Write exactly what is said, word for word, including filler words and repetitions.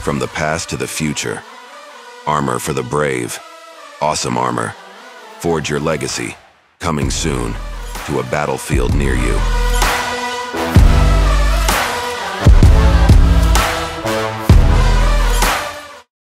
From the past to the future. Armor for the brave. Awesome armor. Forge your legacy. Coming soon to a battlefield near you.